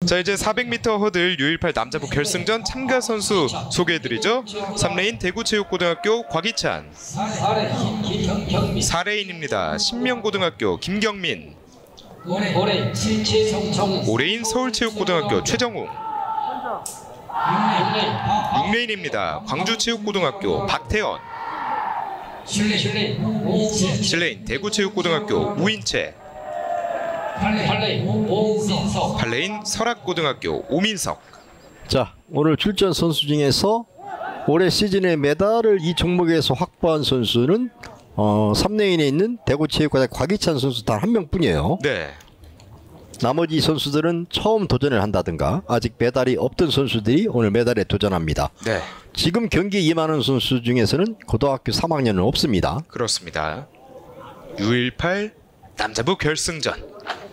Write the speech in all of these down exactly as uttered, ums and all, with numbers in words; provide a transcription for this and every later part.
자, 이제 사백 미터 허들 유일팔 남자부 결승전 참가 선수 소개해드리죠. 삼 레인 대구체육고등학교 곽희찬, 사 레인입니다. 신명고등학교 김경민, 오 레인 서울체육고등학교 최정우, 육 레인입니다. 광주체육고등학교 박태원, 칠 레인 대구체육고등학교 우인채, 팔 레인 설악고등학교 오민석. 자, 오늘 출전 선수 중에서 올해 시즌에 메달을 이 종목에서 확보한 선수는 어, 삼 레인에 있는 대구체육고등학교 곽희찬 선수 단 한 명뿐이에요. 네. 나머지 선수들은 처음 도전을 한다든가 아직 메달이 없던 선수들이 오늘 메달에 도전합니다. 네. 지금 경기에 임하는 선수 중에서는 고등학교 삼 학년은 없습니다. 그렇습니다. 유일팔 남자부 결승전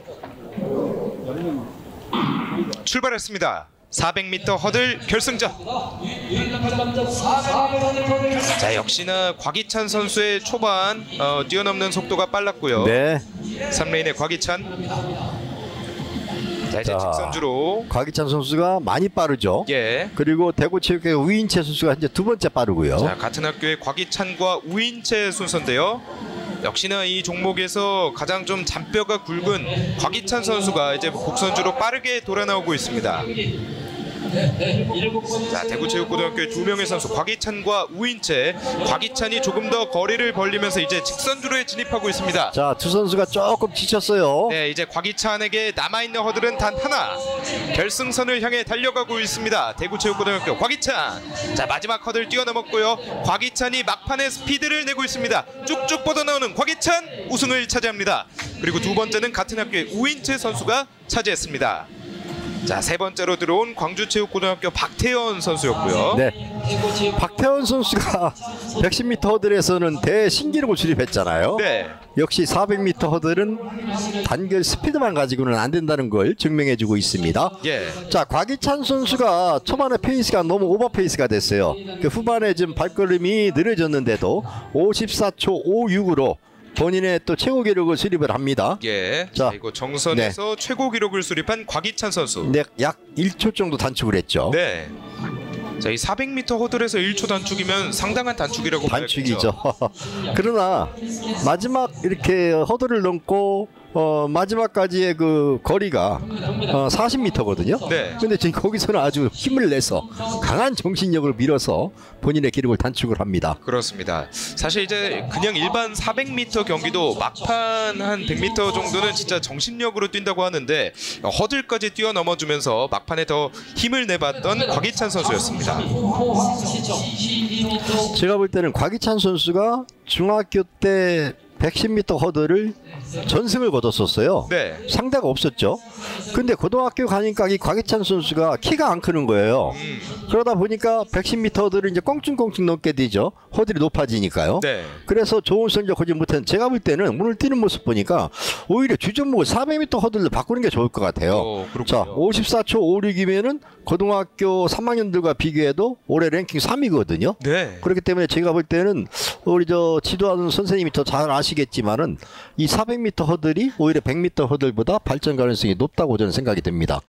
출발했습니다. 사백 미터 허들 결승전. 자, 역시나 곽희찬 선수의 초반 어, 뛰어넘는 속도가 빨랐고요. 네. 삼 레인의 곽희찬. 자, 이제 자, 직선주로 곽희찬 선수가 많이 빠르죠. 예. 그리고 대구체육회 우인채 선수가 이제 두 번째 빠르고요. 자, 같은 학교의 곽희찬과 우인채 순서인데요. 역시나 이 종목에서 가장 좀 잔뼈가 굵은 곽희찬 선수가 이제 곡선주로 빠르게 돌아 나오고 있습니다. 자, 대구체육고등학교의 두 명의 선수 곽희찬과 우인채. 곽희찬이 조금 더 거리를 벌리면서 이제 직선주로에 진입하고 있습니다. 자, 두 선수가 조금 지쳤어요. 네, 이제 곽희찬에게 남아있는 허들은 단 하나. 결승선을 향해 달려가고 있습니다. 대구체육고등학교 곽희찬. 자, 마지막 허들 뛰어넘었고요. 곽희찬이 막판에 스피드를 내고 있습니다. 쭉쭉 뻗어나오는 곽희찬 우승을 차지합니다. 그리고 두 번째는 같은 학교의 우인채 선수가 차지했습니다. 자, 세 번째로 들어온 광주체육고등학교 박태원 선수였고요. 네, 박태원 선수가 백십 미터 허들에서는 대신기록을 수립했잖아요. 네. 역시 사백 미터 허들은 단결 스피드만 가지고는 안 된다는 걸 증명해주고 있습니다. 예. 자, 곽희찬 선수가 초반에 페이스가 너무 오버 페이스가 됐어요. 그 후반에 좀 발걸음이 느려졌는데도 오십사 초 오십육으로 본인의 또 최고 기록을 수립을 합니다. 예. 자, 그리고 정선에서 네. 최고 기록을 수립한 곽희찬 선수. 네, 약 일 초 정도 단축을 했죠. 네. 자, 이 사백 미터 허들에서 일 초 단축이면 상당한 단축이라고 단축이죠. 그러나 마지막 이렇게 허들을 넘고 어, 마지막까지의 그 거리가 어, 사십 미터거든요. 네. 근데 지금 거기서는 아주 힘을 내서 강한 정신력을 밀어서 본인의 기록을 단축을 합니다. 그렇습니다. 사실 이제 그냥 일반 사백 미터 경기도 막판 한 백 미터 정도는 진짜 정신력으로 뛴다고 하는데 허들까지 뛰어넘어주면서 막판에 더 힘을 내봤던 곽희찬 선수였습니다. 제가 볼 때는 곽희찬 선수가 중학교 때 백십 미터 허들을 전승을 거뒀었어요. 네. 상대가 없었죠. 근데 고등학교 가니까 이 곽희찬 선수가 키가 안 크는 거예요. 음. 그러다 보니까 백십 미터 허들을 이제 꽁충꽁충 넘게 되죠. 허들이 높아지니까요. 네. 그래서 좋은 성적 거지 못한 제가 볼 때는 오늘 뛰는 모습 보니까 오히려 주전목을 사백 미터 허들로 바꾸는 게 좋을 것 같아요. 오, 자, 오십사 초 오십육이면은 고등학교 삼 학년들과 비교해도 올해 랭킹 삼 위거든요. 네. 그렇기 때문에 제가 볼 때는 우리 저 지도하는 선생님이 더 잘 아시겠지만은 이 사백 미터 허들이 오히려 백 미터 허들보다 발전 가능성이 높다고 저는 생각이 듭니다.